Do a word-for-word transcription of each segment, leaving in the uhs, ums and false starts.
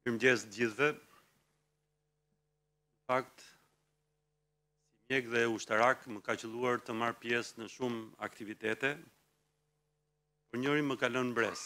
Mirëmëngjes të gjithëve. Në fakt, si mjek dhe ushtarak, më ka qelluar të marr pjesë në shumë aktivitete, por njëri më ka lënë mbres.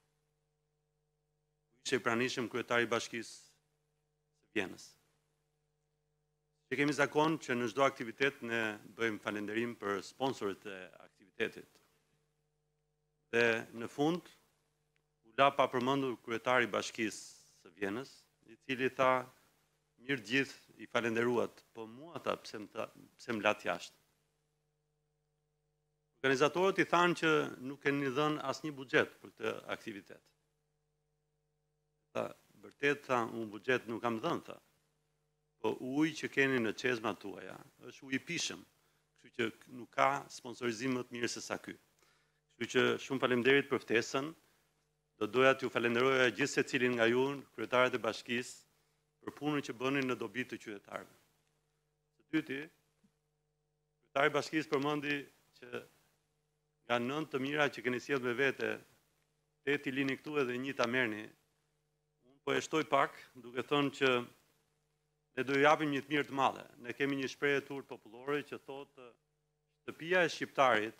Ishte i pranishëm kryetari i Bashkisë së Vjenës. Ne kemi zakon që në çdo aktivitet ne bëjmë falënderim për sponsorët e aktivitetit. Dhe në fund, u la pa përmendur kryetari i Bashkisë së Vjenës, i cili tha, mirë gjithë i falenderuat, po mua ata pse më, pse më lat jashtë. Organizatorët i thanë që nuk keni dhënë asnjë buxhet për këtë aktivitet. Tha, vërtet tha, unë buxhet nuk kam dhënë, tha. Po uji që keni në çezmat tuaja është ujë i pishëm, kështu që nuk ka sponsorizim më të mirë se sa ky. Kështu që shumë faleminderit për ftesën. Do doja t'ju falenderoja gjithë secilin nga ju, kryetarët e bashkisë, për punën që bënin në dobi të qytetarëve. Së dyti, kryetari i bashkisë përmendi që nga nëntë të mira që keni sjellë me vete, teti lini këtu edhe një ta merrni. Unë po e shtoj pak, duke thënë që ne do ju japim një të mirë të madhe. Ne kemi një shprehje turp popullore që thotë shtëpia e shqiptarit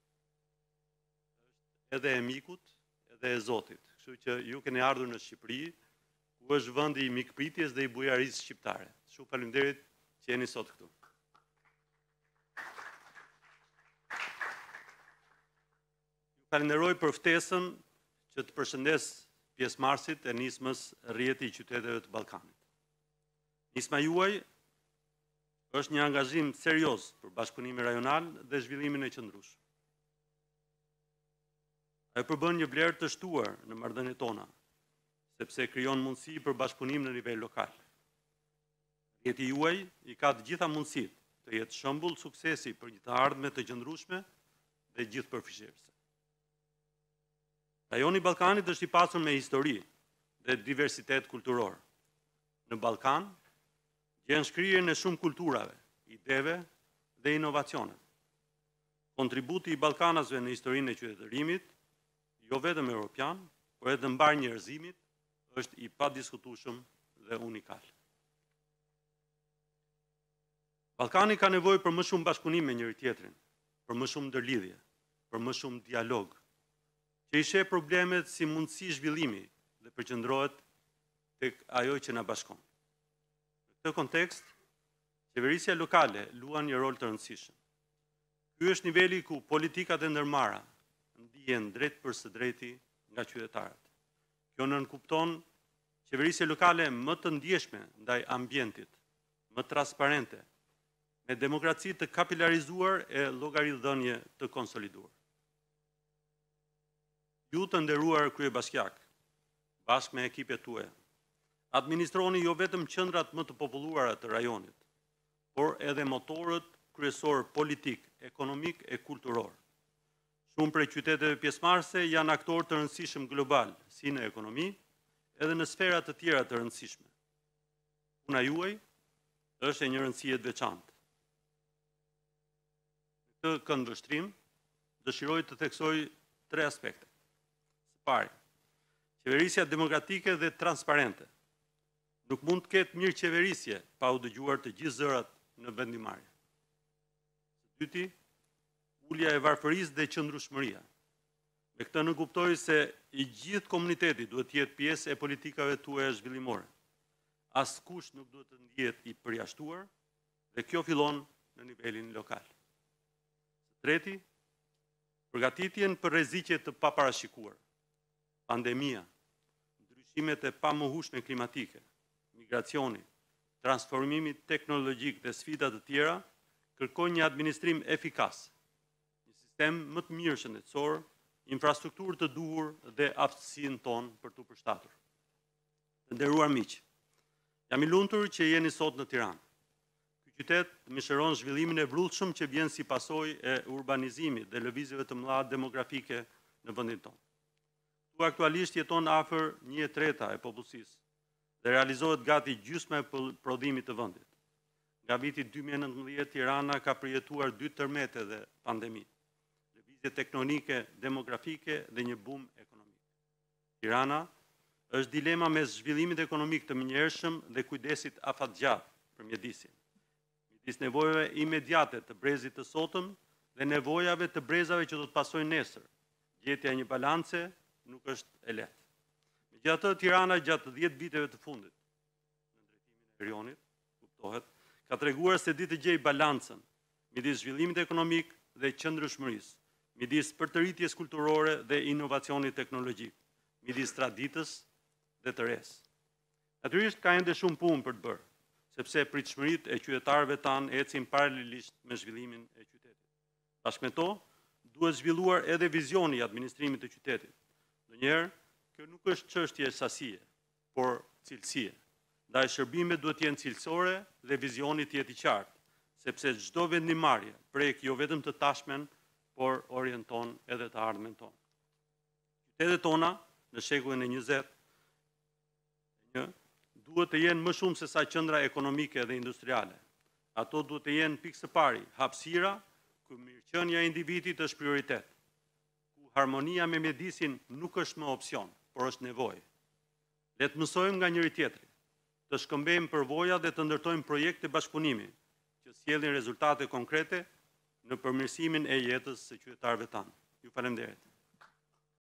është edhe e mikut, edhe e Zotit. Kështu që ju keni ardhur në Shqipëri, ku është vendi i mikpritjes dhe i bujarisë shqiptare. Shumë faleminderit që jeni sot këtu. Ju falenderoj për ftesën që të përshëndes pjesëmarrësit e nismës Rrjeti i Qyteteve të Ballkanit. Nisma juaj është një angazhim serioz për bashkëpunimin rajonal dhe zhvillimin e qëndrueshëm. Ajo përbën një vlerë të shtuar në marrëdhëniet tona, sepse krijon mundësi për bashkëpunim në nivel lokal. Rrjeti juaj i ka të gjitha mundësitë të jetë shembull suksesi për një të ardhme të qëndrueshme dhe gjithëpërfshirëse. Rajoni i Ballkanit është i pasur me histori dhe diversitet kulturor. Në Ballkan gjen shkrirjen e shumë kulturave, ideve dhe inovacione. Kontributi i ballkanasve në historinë e qytetërimit, jo vetëm europian, por edhe mbar njerëzimit, është i padiskutueshëm dhe unikal. Ballkani ka nevojë për më shumë bashkëpunim me njëri tjetrin, për më shumë ndërlidhje, për më shumë dialog, që i sheh problemet si mundësi zhvillimi dhe përqendrohet tek ajo që na bashkon. Në këtë kontekst, qeverisja lokale luan një rol të rëndësishëm. Ky është niveli ku politikat e ndërmarra ndihen drejt për së drejti nga qytetarët. Kjo nënkupton qeverisje lokale më të ndjeshme ndaj ambientit, më transparente, me demokraci të kapilarizuar e llogaridhënie të konsoliduar. Ju të nderuar kryebashkiak, bashkë me ekipet tuaja, administroni jo vetëm qendrat më të populluara të rajonit, por edhe motorët kryesor politik, ekonomik e kulturor. Shumë prej qyteteve pjesëmarrëse janë aktorë të rëndësishëm global, si në ekonomi, edhe në sfera të tjera të rëndësishme. Puna juaj është e një rëndësie të veçantë. Në këtë këndvështrim, dëshiroj të theksoj tre aspekte. Së pari, qeverisja demokratike dhe transparente. Nuk mund të ketë mirë qeverisje pa u dëgjuar të gjithë zërat në vendimarrje. Së dyti, ulja e varfërisë dhe qëndrueshmëria. Me këtë në kuptoj se i gjithë komuniteti duhet të jetë pjesë e politikave tuaja zhvillimore. Askush nuk duhet të ndihet i përjashtuar dhe kjo fillon në nivelin lokal. Së treti, përgatitjen për rreziqe të paparashikuar, pandemia, ndryshimet e pamohueshme klimatike, migracioni, transformimi teknologjik dhe sfidat të tjera kërkojnë një administrim efikas, sistem më të mirë shëndetësor, infrastrukturë të duhur dhe aftësinë tonë për të përshtatur. Të nderuar miq, jam i lumtur që jeni sot në Tiranë. Ky qytet mëshiron zhvillimin e vrrullshëm që vjen si pasojë e urbanizimit dhe lëvizjeve të mëdha demografike në vendin tonë. Këtu aktualisht jeton afër një e treta e popullsisë dhe realizohet gati gjysma e prodhimit të vendit. Nga viti dy mijë e nëntëmbëdhjetë Tirana ka përjetuar dy tërmete dhe pandemi, lëvizje tektonike, demografike dhe një boom ekonomik. Tirana është dilema mes zhvillimit ekonomik të menjëhershëm dhe kujdesit afatgjatë për mjedisin. Midis nevojave imediate të brezit të sotëm dhe nevojave të brezave që do të pasojnë nesër. Gjetja e një balance nuk është e lehtë. Megjithatë, Tirana gjatë dhjetë viteve të fundit në drejtimin e Erionit, kuptohet, ka treguar se di të gjej balancën midis zhvillimit ekonomik dhe qëndrueshmërisë, midis përtëritjes kulturore dhe inovacionit teknologjik, midis traditës dhe të resë. Natyrisht ka ende shumë punë për të bërë, sepse pritshmëritë e qytetarëve tanë ecin paralelisht me zhvillimin e qytetit. Bashkë me to, duhet zhvilluar edhe vizioni i administrimit të qytetit. Ndonjëherë, kjo nuk është çështje sasie, por cilësie. Ndaj shërbimet duhet të jenë cilësore dhe vizioni të jetë i qartë, sepse çdo vendimarrje prek jo vetëm të tashmen, por orienton edhe të ardhmen tonë. Qytetet tona në shekullin e njëzet një duhet të jenë më shumë se sa qendra ekonomike dhe industriale. Ato duhet të jenë pikë së pari hapësira ku mirëqenia e individit është prioritet, ku harmonia me mjedisin nuk është më opsion, por është nevojë. Le të mësojmë nga njëri tjetri, të shkëmbejmë përvoja dhe të ndërtojmë projekte bashkëpunimi që sjellin rezultate konkrete në përmirësimin e jetës së qytetarëve tanë. Ju falenderoj.